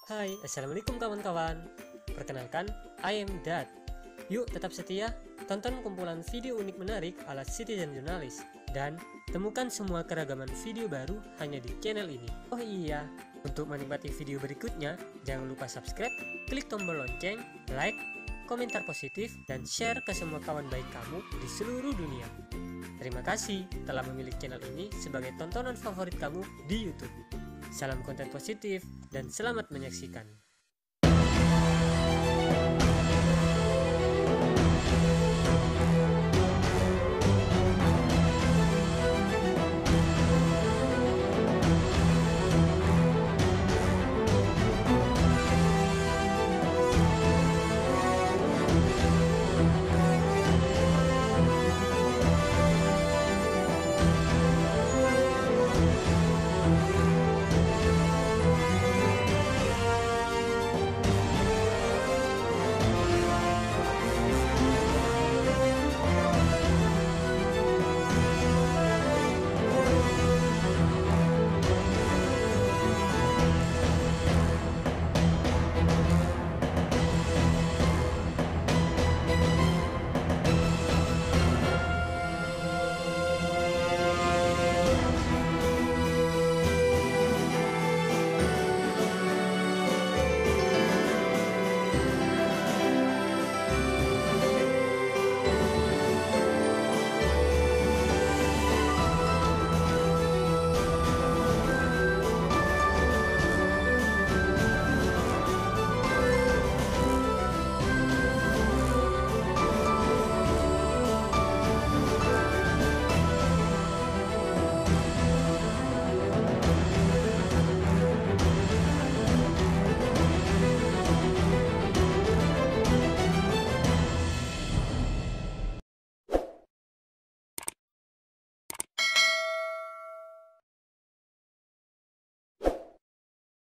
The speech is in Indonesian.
Hai, Assalamualaikum kawan-kawan. Perkenalkan, I am Dad. Yuk tetap setia, tonton kumpulan video unik menarik ala Citizen Journalist, dan temukan semua keragaman video baru hanya di channel ini. Oh iya, untuk menikmati video berikutnya, jangan lupa subscribe, klik tombol lonceng, like, komentar positif, dan share ke semua kawan baik kamu di seluruh dunia. Terima kasih telah memilih channel ini sebagai tontonan favorit kamu di YouTube. Salam konten positif dan selamat menyaksikan.